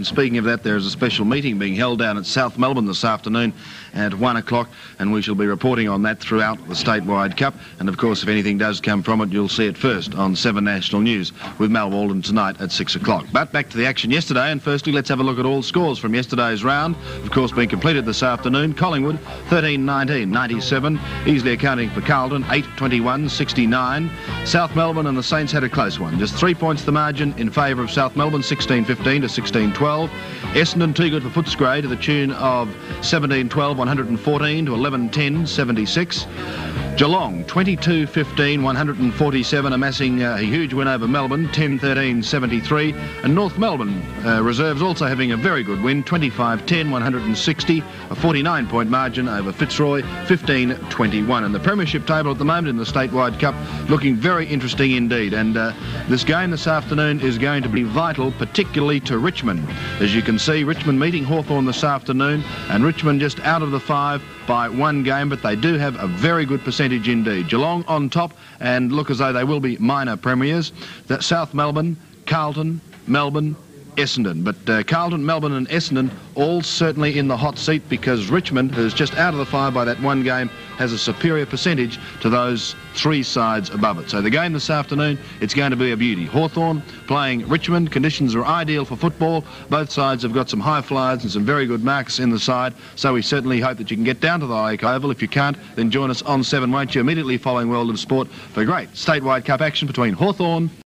And speaking of that, there is a special meeting being held down at South Melbourne this afternoon at 1 o'clock, and we shall be reporting on that throughout the Statewide Cup. And of course, if anything does come from it, you'll see it first on 7 National News with Mal Walden tonight at 6 o'clock. But back to the action yesterday, and firstly let's have a look at all scores from yesterday's round. Of course, being completed this afternoon, Collingwood 13-19, 97, easily accounting for Carlton 8-21, 69. South Melbourne and the Saints had a close one, just 3 points the margin in favour of South Melbourne, 16-15 to 16-12. Essendon too good for Footscray to the tune of 17-12, 114 to 11-10, 76. Geelong 22-15, 147, amassing a huge win over Melbourne, 10-13, 73. And North Melbourne reserves also having a very good win, 25-10, 160, a 49-point margin over Fitzroy, 15-21. And the premiership table at the moment in the Statewide Cup looking very interesting indeed. And this game this afternoon is going to be vital, particularly to Richmond. As you can see, Richmond meeting Hawthorn this afternoon, and Richmond just out of the 5 by 1 game, but they do have a very good percentage indeed. Geelong on top and look as though they will be minor premiers. That South Melbourne, Carlton, Melbourne, Essendon. But Carlton, Melbourne and Essendon all certainly in the hot seat, because Richmond, who's just out of the 5 by that 1 game, has a superior percentage to those 3 sides above it. So the game this afternoon, it's going to be a beauty. Hawthorn playing Richmond. Conditions are ideal for football. Both sides have got some high flyers and some very good marks in the side. So we certainly hope that you can get down to the Lake Oval. If you can't, then join us on 7, won't you? Immediately following World of Sport for great Statewide Cup action between Hawthorn